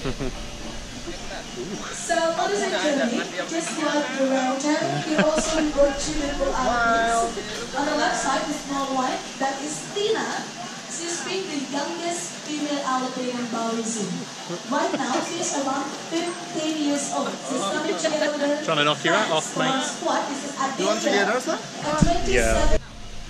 So, ladies and gentlemen, just like the router, we also report two people out. On the left side, the small one, that is Tina. She's been the youngest female alligator in Bali Zoo. Right now, she's around 15 years old. She's coming together with her trying to knock your hat off, mate. squad. This is You want to get us, sir? Yeah.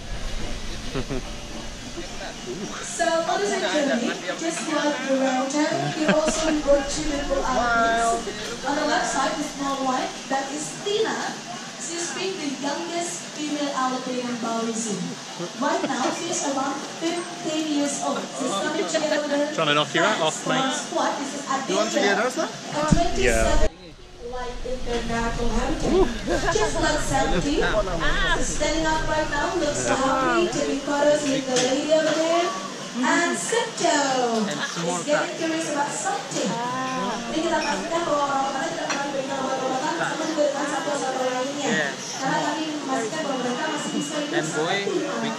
So, ladies and gentlemen, just like the router, we also report two people out. On the left side, the small one, that is Tina. She's been the youngest female alligator in Bali Zoo. Right now, she's around 15 years old. She's coming together with her Trying to knock your hat off, mate. squad. This is You want to get us, sir? Yeah. Like in their natural habitat. Just like Sandy, standing up right now, looks so happy, taking photos with the lady over there. And Sipto is getting curious about something. Ini kita pastikan bahwa orang-orang tidak pernah berikan obat-obatan sama juga dengan satu-satu lainnya. Karena kami memastikan bahwa mereka masih bisa hidup seperti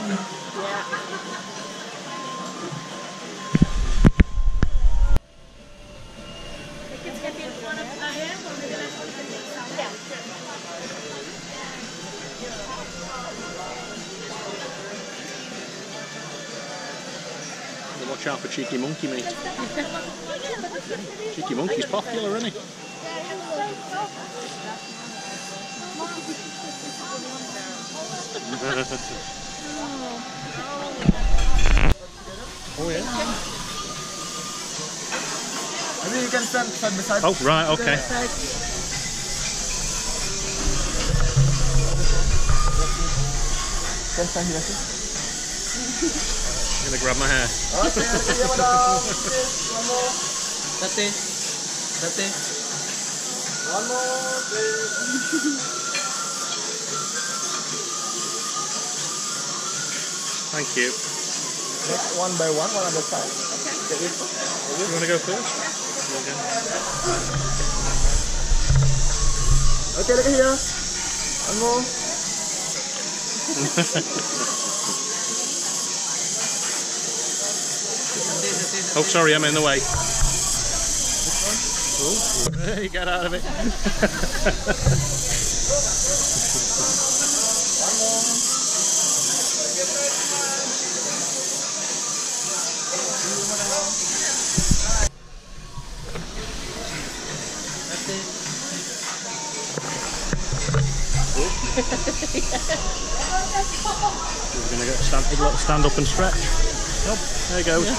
Watch out for Cheeky Monkey, mate. Cheeky Monkey's popular, isn't he? Oh yeah. Maybe you can stand side by side. Oh right, okay. Can stand here, sir. I'm gonna grab my hair. Okay, yeah, madam. One more. That's it. One more, please. Thank you. Next, one by one on the side. Okay. You want to go first? Okay, look here. One more. Oh, sorry, I'm in the way. Oh, hey, get out of it. We're going to stand up and stretch. Oh, there he goes.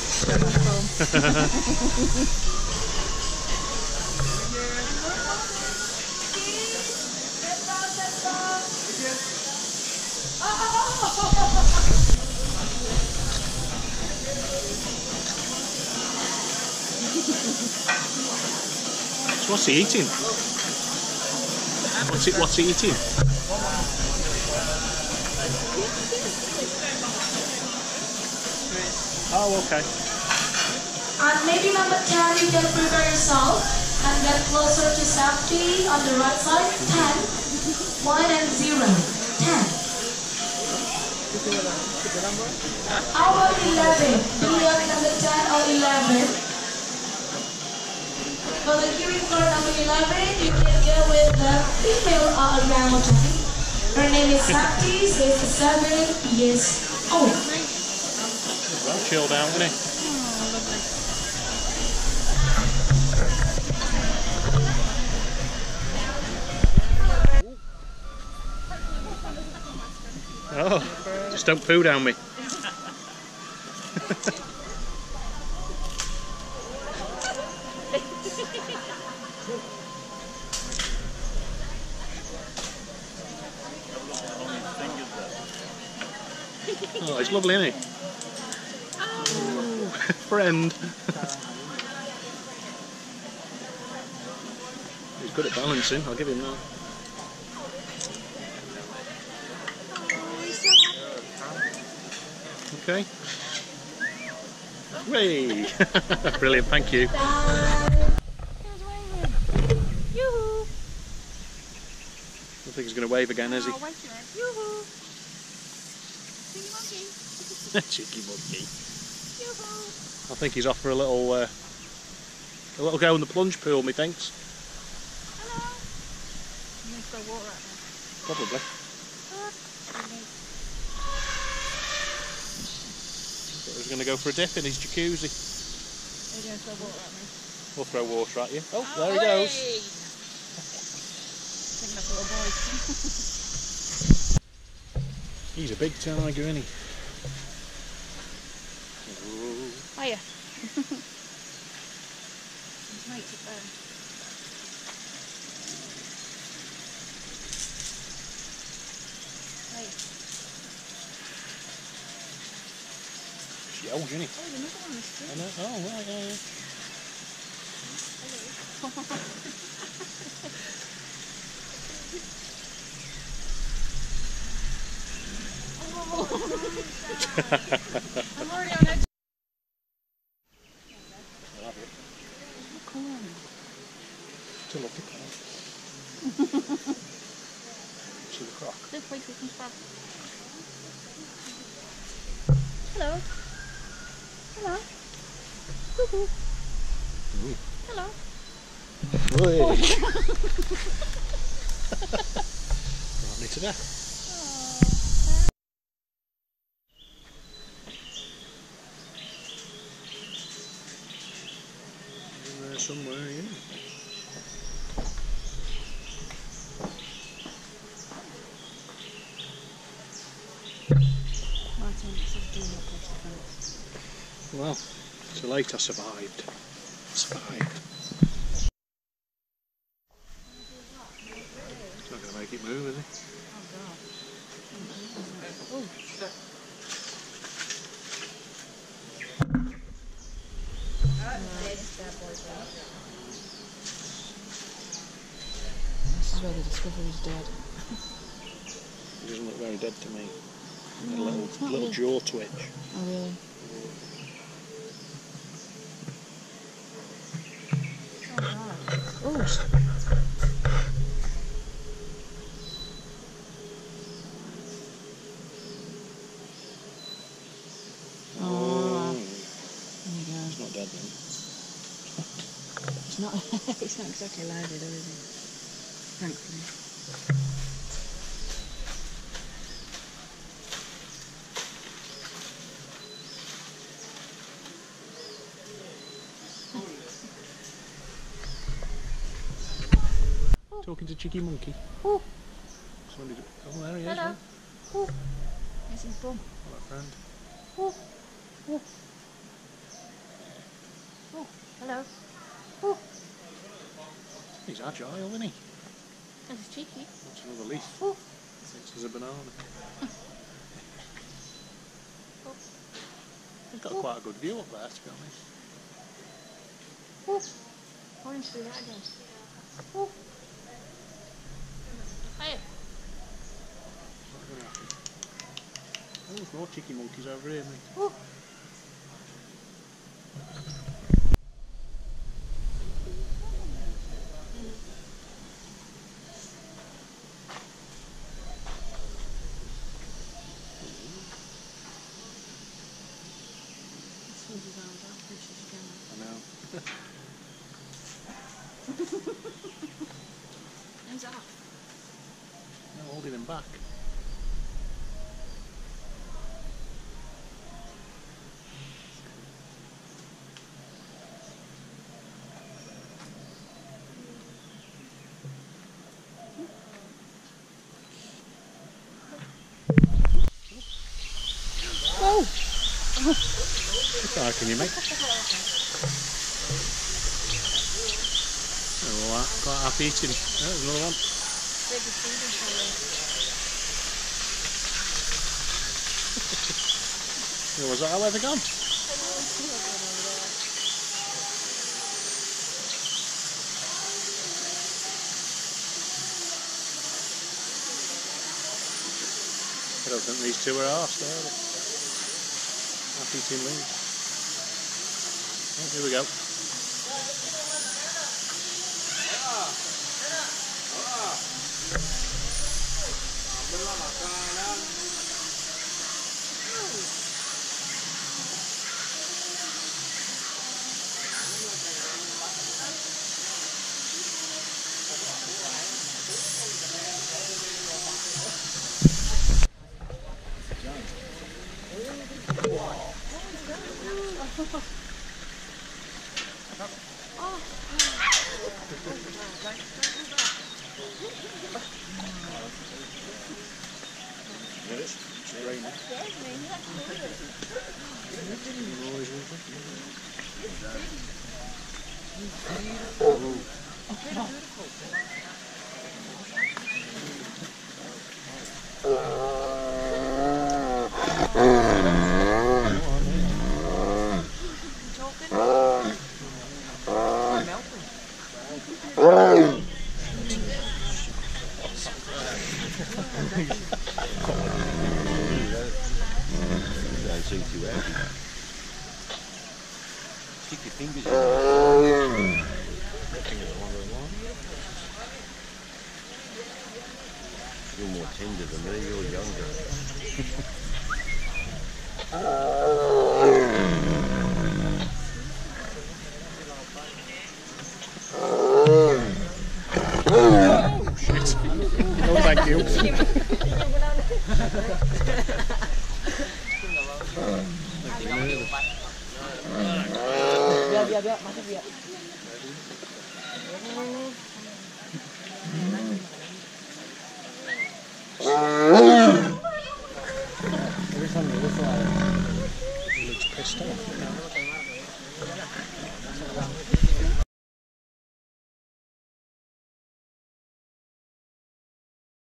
So what's he eating? What's he eating? Oh, okay. On maybe number 10, you can prepare yourself and get closer to safety on the right side. 10, 1 and 0. 10. How about 11? Do you have number 10 or 11? For the queuing for number 11, you can go with the female orangutan. Her name is Sakti, she's 7 years old. Well chilled out, isn't he? Oh, just don't poo down me. Oh, it's lovely, isn't he? Oh, friend. He's good at balancing, I'll give him that. Okay. Whee! Brilliant, thank you. I think he's going to wave again, is he? Cheeky monkey. I think he's off for a little A little go in the plunge pool, methinks. Hello. You going to throw water at me? Probably. But he's going to go for a dip in his jacuzzi. Are you going to throw water at me? We'll throw water at you. Oh, there he goes. Thinking of little boy. He's a big tiger, isn't he? Hiya. His mate's up there. Hiya. Huge, isn't he? Oh, there's another one on the street. I know. Oh, right, yeah, yeah. I'm already on edge. I'll have it. Come on. To look at that. See the croc. This place we can stop. Hello. Hello. Woohoo. Ooh. Hello. Oi. Brought me to death. In there somewhere, yeah. Martin, this is doing what goes to France. Well, too late, I survived. Survived. He's not going to make it move, is he? Oh god. Oh. This is where they discover he's dead. He doesn't look very dead to me. No, A it's not little really. jaw twitch. Oh really? Oh god. Oh. Oh. There you go. He's not dead then. It's not. It's not exactly lively though, is it? Thankfully. Talking to Cheeky Monkey. Oh. Somebody oh, there he is. Hello. Right? Oh. There's his bum. Hello, friend. Oh. Oh. Oh. Hello. Oh. He's agile, isn't he? That's cheeky. That's another leaf. Oh. Thinks there's a banana. Oh. He's got quite a good view up there, to be honest. Oh. I want him to do that again. Oh. Hiya. Not going to happen. Oh, there's more cheeky monkeys over here, mate. Oh. I know. Hands off. I'm holding him back. Oh! How can you make? Oh, well, quite happy eating. Oh, there's another one. Was that how they've gone? I don't think these two are arsed, are they? Half eating leaves. Oh, here we go. It's raining. Don't seem too happy. Stick your fingers in. You're more tender than me, you're younger. No, thank you.